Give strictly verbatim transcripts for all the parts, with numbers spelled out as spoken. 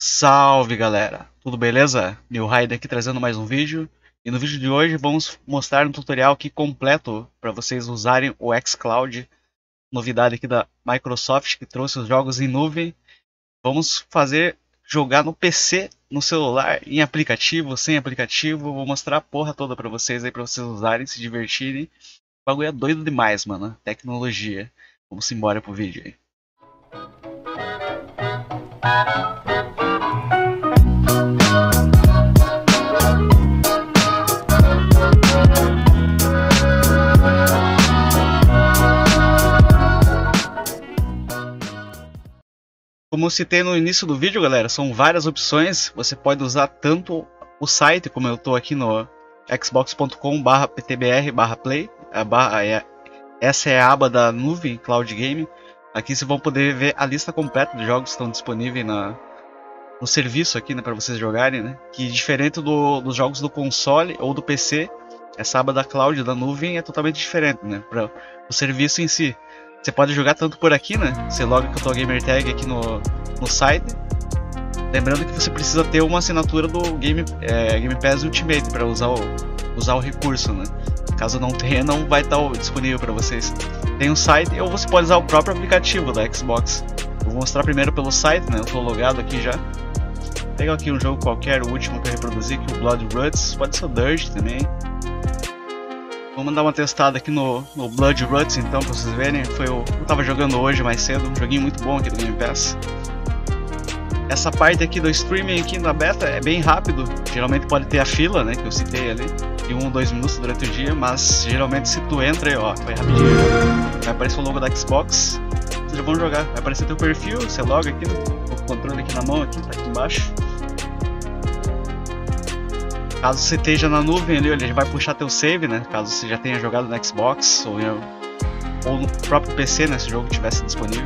Salve galera, tudo beleza? New Raider aqui trazendo mais um vídeo. E no vídeo de hoje vamos mostrar um tutorial aqui completo para vocês usarem o xCloud, novidade aqui da Microsoft que trouxe os jogos em nuvem. Vamos fazer jogar no P C, no celular, em aplicativo, sem aplicativo. Vou mostrar a porra toda para vocês aí, para vocês usarem, se divertirem. O bagulho é doido demais, mano, tecnologia. Vamos embora pro vídeo aí. Como eu citei no início do vídeo, galera, são várias opções. Você pode usar tanto o site, como eu estou aqui no xbox ponto com barra p t b r barra play. A barra é, essa é a aba da nuvem Cloud Game. Aqui vocês vão poder ver a lista completa de jogos que estão disponíveis na, no serviço aqui, né, para vocês jogarem, né? Que diferente do, dos jogos do console ou do P C, essa aba da Cloud, da nuvem, é totalmente diferente, né? Para o serviço em si. Você pode jogar tanto por aqui, né? Você loga com a tua gamer tag aqui no, no site. Lembrando que você precisa ter uma assinatura do Game, é, Game Pass Ultimate para usar o, usar o recurso, né? Caso não tenha, não vai estar disponível para vocês. Tem um site ou você pode usar o próprio aplicativo da Xbox. Eu vou mostrar primeiro pelo site, né? Eu estou logado aqui já. Vou pegar aqui um jogo qualquer, o último que eu reproduzi aqui, o Blood Ruts. Pode ser o Dirge também. Vamos dar uma testada aqui no, no Blood Ruts então, pra vocês verem. Foi o eu tava jogando hoje mais cedo, um joguinho muito bom aqui do Game Pass. Essa parte aqui do streaming aqui na beta é bem rápido. Geralmente pode ter a fila, né, que eu citei ali, de um ou dois minutos durante o dia, mas geralmente se tu entra aí, ó, vai rapidinho. Vai aparecer o logo da Xbox, vocês já vão jogar. Vai aparecer teu perfil, você loga aqui, né, o controle aqui na mão, aqui, tá aqui embaixo. Caso você esteja na nuvem ali, ele vai puxar teu save, né? Caso você já tenha jogado no Xbox ou, ou no próprio P C, né? Se o jogo estivesse disponível.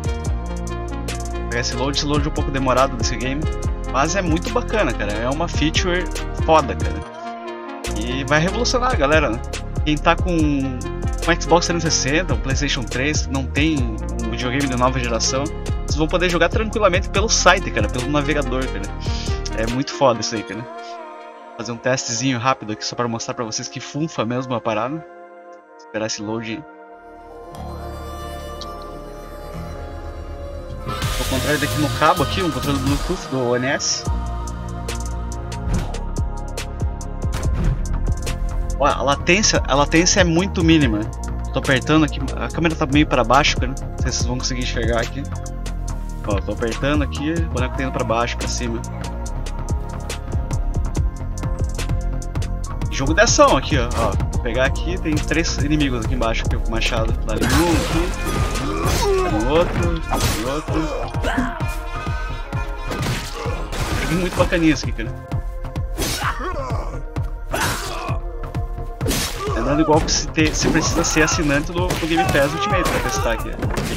Esse load, esse load é um pouco demorado desse game, mas é muito bacana, cara. É uma feature foda, cara. E vai revolucionar a galera, né? Quem tá com um Xbox trezentos e sessenta, um PlayStation três, não tem um videogame de nova geração, vocês vão poder jogar tranquilamente pelo site, cara, pelo navegador, cara. É muito foda isso aí, cara. Fazer um testezinho rápido aqui só para mostrar para vocês que funfa mesmo a parada. Esperar esse load aí. Ao contrário daqui no cabo aqui, um controle Bluetooth do O N S. Ó, a latência, a latência é muito mínima. Tô apertando aqui, a câmera tá meio para baixo, cara. Não sei se vocês vão conseguir enxergar aqui. Ó, tô apertando aqui, o boneco tá indo para baixo, para cima. Jogo de ação aqui, ó. Ó. Vou pegar aqui, tem três inimigos aqui embaixo, aqui com o machado. Dá ali um aqui, dá no outro, dá no outro. Joguinho muito bacaninha esse aqui, cara. Lembrando igual que você, ter, você precisa ser assinante do, do Game Pass Ultimate pra testar aqui.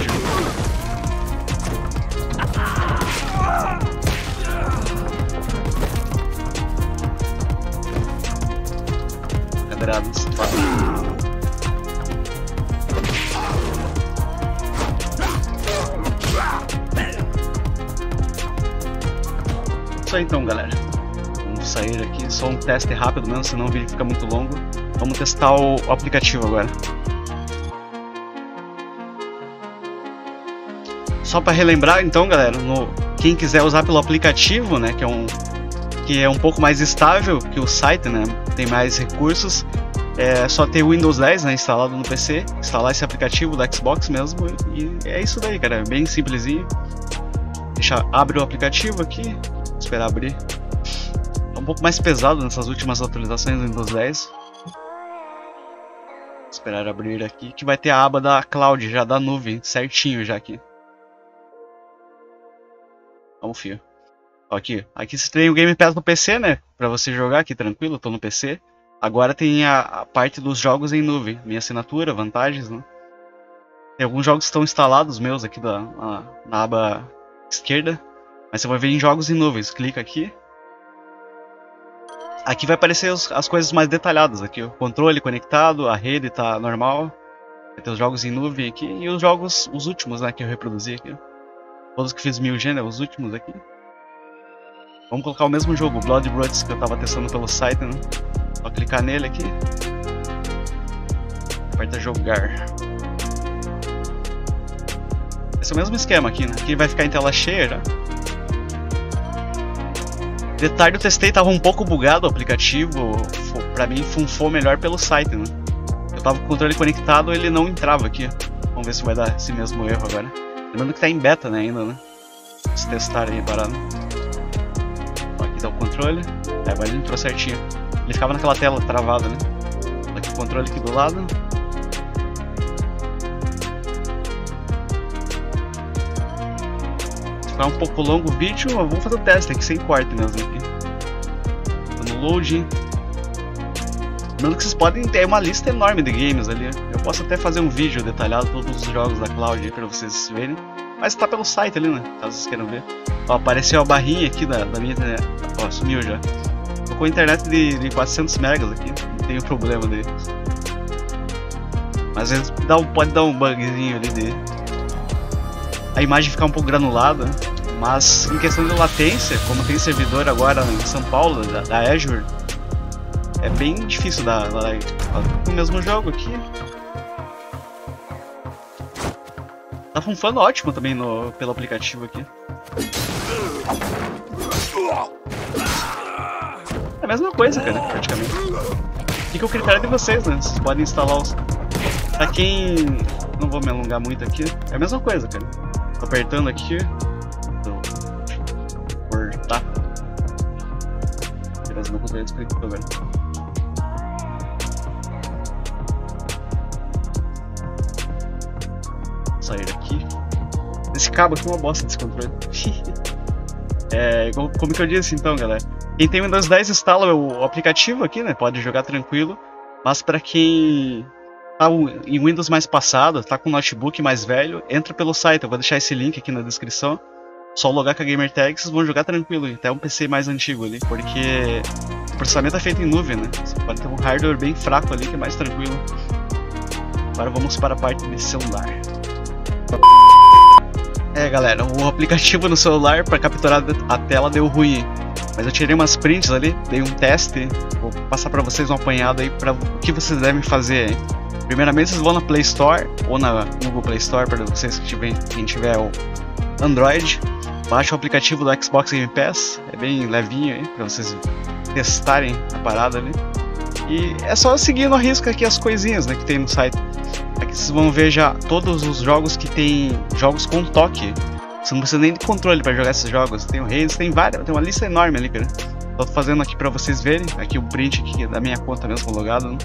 Isso aí então, galera. Vamos sair aqui, só um teste rápido mesmo, senão o vídeo fica muito longo. Vamos testar o, o aplicativo agora. Só para relembrar então, galera, no, quem quiser usar pelo aplicativo, né, que é um que é um pouco mais estável que o site, né, tem mais recursos. É só ter o Windows dez, né, instalado no P C, instalar esse aplicativo da Xbox mesmo, e é isso daí, cara, é bem simplesinho. Deixa, abre o aplicativo aqui, esperar abrir. É um pouco mais pesado nessas últimas atualizações do Windows dez. Esperar abrir aqui, que vai ter a aba da Cloud, já da nuvem, certinho já aqui. Vamos, fio. Ó, aqui, aqui você tem o Game Pass no P C, né, pra você jogar aqui tranquilo, tô no P C. Agora tem a, a parte dos jogos em nuvem, minha assinatura, vantagens, né? Tem alguns jogos que estão instalados meus aqui da, na, na aba esquerda, mas você vai ver em jogos em nuvens, clica aqui. Aqui vai aparecer os, as coisas mais detalhadas aqui, o controle conectado, a rede tá normal. Vai ter os jogos em nuvem aqui e os jogos, os últimos, né, que eu reproduzi aqui. Todos que fiz mil G, né, os últimos aqui. Vamos colocar o mesmo jogo, Blood Roots, que eu tava testando pelo site, né? Só clicar nele aqui. Aperta jogar. Esse é o mesmo esquema aqui, né? Aqui vai ficar em tela cheia já. Detalhe, eu testei, tava um pouco bugado o aplicativo. Pra mim funcionou melhor pelo site, né? Eu tava com o controle conectado, ele não entrava aqui. Vamos ver se vai dar esse mesmo erro agora. Lembrando que tá em beta, né, ainda, né? Vamos testar aí, parado. Aqui tá o controle. É, agora ele entrou certinho. Ele ficava naquela tela travada, né? Aqui o controle aqui do lado. Se ficar um pouco longo o vídeo, vamos fazer o teste aqui sem corte mesmo aqui. Tô no loading. Lembrando que vocês podem ter uma lista enorme de games ali. Eu posso até fazer um vídeo detalhado todos os jogos da Cloud aí pra vocês verem. Mas tá pelo site ali, né? Caso vocês queiram ver. Ó, apareceu a barrinha aqui da, da minha internet. Ó, sumiu já. Tô com a internet de, de quatrocentos megas aqui. Não tenho problema dele. Mas às vezes dá um, pode dar um bugzinho ali de... A imagem ficar um pouco granulada. Mas em questão de latência, como tem servidor agora em São Paulo, da, da Azure, é bem difícil da live. O mesmo jogo aqui. Tá funcionando ótimo também no, pelo aplicativo aqui. É a mesma coisa, cara, praticamente. Fica o critério de vocês, né? Vocês podem instalar os... Pra quem... Não vou me alongar muito aqui. É a mesma coisa, cara. Tô apertando aqui. Tô... Cortar. Beleza, meu controle desconectou agora. Sair aqui. Esse cabo aqui é uma bosta desse controle. É, como, como que eu disse então, galera? Quem tem Windows dez instala o aplicativo aqui, né? Pode jogar tranquilo. Mas para quem tá em Windows mais passado, tá com um notebook mais velho, entra pelo site. Eu vou deixar esse link aqui na descrição. Só logar com a Gamertag, vocês vão jogar tranquilo. Até um P C mais antigo ali, porque o processamento é feito em nuvem, né? Você pode ter um hardware bem fraco ali que é mais tranquilo. Agora vamos para a parte de celular. É, galera, o aplicativo no celular para capturar a tela deu ruim, mas eu tirei umas prints ali, dei um teste, vou passar para vocês um apanhado aí para o que vocês devem fazer aí. Primeiramente vocês vão na Play Store ou na Google Play Store para vocês que tiver, quem tiver o Android, baixa o aplicativo do Xbox Game Pass, é bem levinho aí para vocês testarem a parada ali. E é só seguindo a risca aqui as coisinhas, né, que tem no site. Aqui vocês vão ver já todos os jogos que tem jogos com toque. Você não precisa nem de controle para jogar esses jogos. Tem o Reis, tem várias, tem uma lista enorme ali, cara. Tô fazendo aqui para vocês verem. Aqui o print aqui da minha conta mesmo logado, né?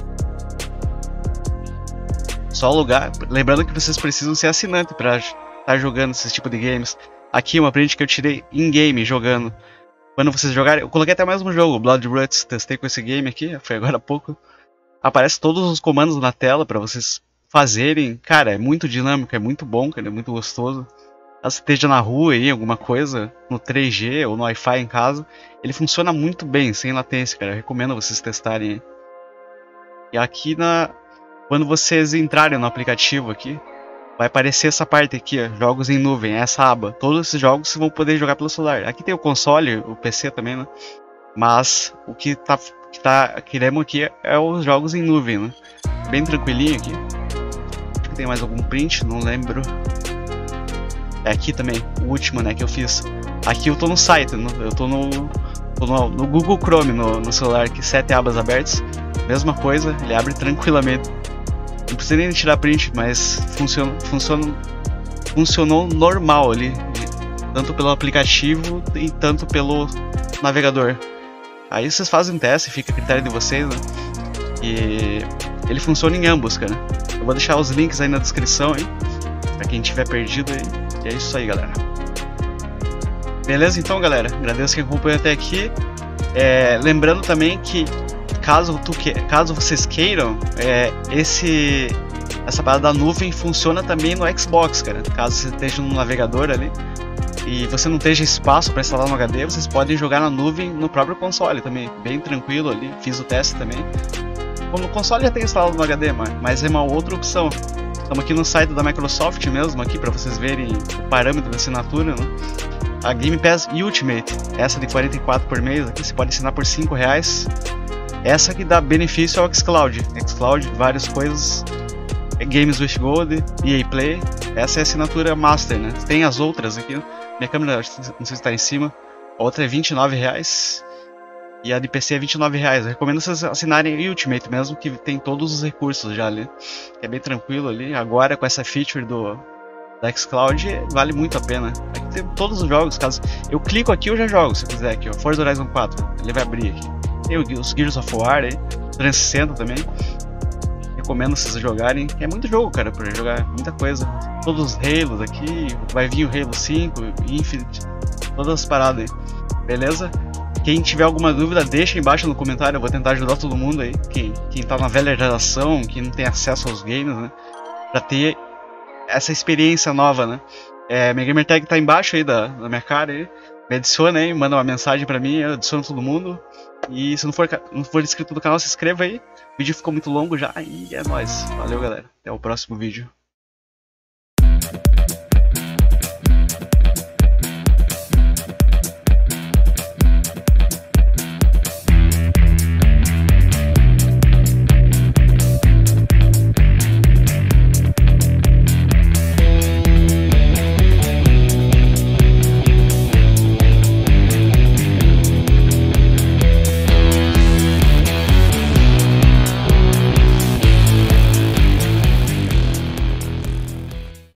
Só logar. Lembrando que vocês precisam ser assinante para estar jogando esse tipo de games. Aqui uma print que eu tirei in game jogando. Quando vocês jogarem, eu coloquei até mais um jogo, Blood Roots. Testei com esse game aqui, foi agora há pouco. Aparece todos os comandos na tela para vocês fazerem. Cara, é muito dinâmico, é muito bom, cara, é muito gostoso. Caso você esteja na rua aí, alguma coisa, no três G ou no Wi-Fi em casa, ele funciona muito bem, sem latência, cara. Eu recomendo vocês testarem. E aqui, na... quando vocês entrarem no aplicativo aqui, vai aparecer essa parte aqui, ó, jogos em nuvem, essa aba. Todos esses jogos vocês vão poder jogar pelo celular. Aqui tem o console, o P C também, né? Mas o que tá... que tá queremos aqui é os jogos em nuvem, né? Bem tranquilinho aqui. Acho que tem mais algum print, não lembro. É aqui também, o último, né, que eu fiz. Aqui eu tô no site, no, eu tô no, tô no, no Google Chrome no, no celular aqui, sete abas abertas. Mesma coisa, ele abre tranquilamente. Não precisa nem tirar print, mas funciona, funciona, funcionou normal ali, tanto pelo aplicativo e tanto pelo navegador. Aí vocês fazem um teste, fica a critério de vocês, né? E ele funciona em ambos, cara. Eu vou deixar os links aí na descrição, hein? Pra quem tiver perdido aí. E é isso aí, galera. Beleza, então, galera. Agradeço quem acompanhou até aqui. É, lembrando também que caso, tu que, caso vocês queiram, é, esse, essa parada da nuvem funciona também no Xbox, cara. Caso você esteja no navegador ali e você não esteja espaço para instalar no H D, vocês podem jogar na nuvem no próprio console também, bem tranquilo ali, fiz o teste também. Como no console já tem instalado no H D, mas é uma outra opção. Estamos aqui no site da Microsoft mesmo, aqui para vocês verem o parâmetro da assinatura, né? a Game Pass Ultimate, essa de quarenta e quatro por mês, aqui você pode assinar por cinco reais. Essa que dá benefício ao xCloud, xCloud, várias coisas, Games with Gold, E A Play, essa é a assinatura Master, né? Tem as outras aqui, minha câmera não sei se está em cima, a outra é vinte e nove reais e a de P C é vinte e nove reais. Eu recomendo vocês assinarem Ultimate mesmo, que tem todos os recursos já ali, é bem tranquilo ali. Agora com essa feature do da xCloud vale muito a pena. Aqui tem todos os jogos, caso eu clico aqui eu já jogo, se eu quiser aqui, ó, Forza Horizon quatro, ele vai abrir aqui. Tem os Gears of War aí, trezentos e sessenta também. Recomendo vocês jogarem. É muito jogo, cara, pra jogar, muita coisa. Todos os Halos aqui, vai vir o Halo cinco, Infinite, todas as paradas aí. Beleza? Quem tiver alguma dúvida, deixa aí embaixo no comentário, eu vou tentar ajudar todo mundo aí. Quem, quem tá na velha geração, quem não tem acesso aos games, né? Pra ter essa experiência nova, né? É, minha gamertag tá embaixo aí da, da minha cara aí. Me adiciona aí, manda uma mensagem pra mim, eu adiciono todo mundo. E se não for, não for inscrito no canal, se inscreva aí. O vídeo ficou muito longo já e é nóis. Valeu, galera. Até o próximo vídeo.